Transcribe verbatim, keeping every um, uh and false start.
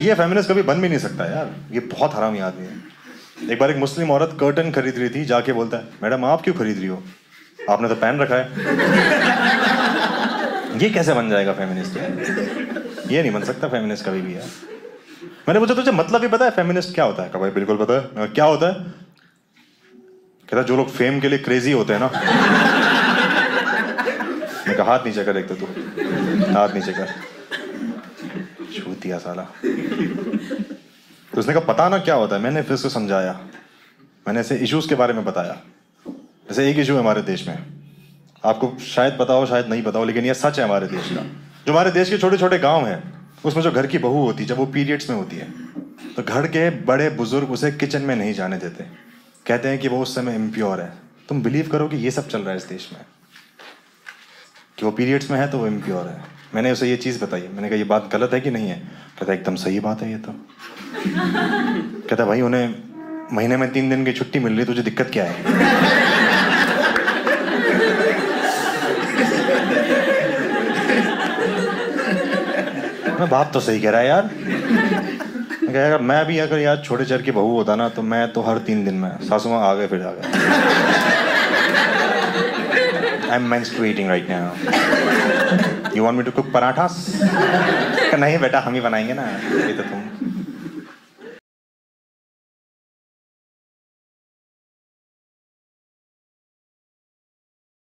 ये फेमिनिस्ट कभी बन भी नहीं सकता यार, ये बहुत हरामी आदमी है। एक बार एक मुस्लिम औरत कर्टन खरीद रही थी, जाके बोलता है मैडम आप क्यों खरीद रही हो, आपने तो पहन रखा है। ये कैसे बन जाएगा फेमिनिस्ट यार? ये नहीं बन सकता फेमिनिस्ट कभी भी यार। मैंने पूछा तुझे मतलब ही पता है फेमिनिस्ट क्या होता है? कहा भाई बिल्कुल पता है। मैं, क्या होता है? कहता जो लोग फेम के लिए क्रेजी होते हैं ना। मैं कहा हाथ नीचे कर, एक तो तू हाथ नीचे कर, छूतिया साला। तो उसने कहा पता ना क्या होता है। मैंने फिर उसको समझाया, मैंने ऐसे इश्यूज के बारे में बताया। जैसे एक इशू है हमारे देश में, आपको शायद पता हो शायद नहीं पता हो, लेकिन ये सच है हमारे देश का। जो हमारे देश के छोटे छोटे गांव हैं, उसमें जो घर की बहू होती है, जब वो पीरियड्स में होती है, तो घर के बड़े बुजुर्ग उसे किचन में नहीं जाने देते, कहते हैं कि वो उस समय इम्प्योर है। तुम बिलीव करो कि ये सब चल रहा है इस देश में, कि वो पीरियड्स में है तो वो इम्प्योर है। मैंने उसे ये चीज़ बताई, मैंने कहा ये बात गलत है कि नहीं है? कहता एकदम सही बात है ये तो। कहता भाई उन्हें महीने में तीन दिन की छुट्टी मिल रही, तुझे दिक्कत क्या है? मैं बात तो सही कह रहा है यार। मैं कह मैं भी अगर यार छोटे चर की बहू होता ना, तो मैं तो हर तीन दिन में सासू माँ आ गए फिर आ गए। I am menstruating right now, you want me to cook parathas? नहीं बेटा हम ही बनाएंगे ना, ये तो तुम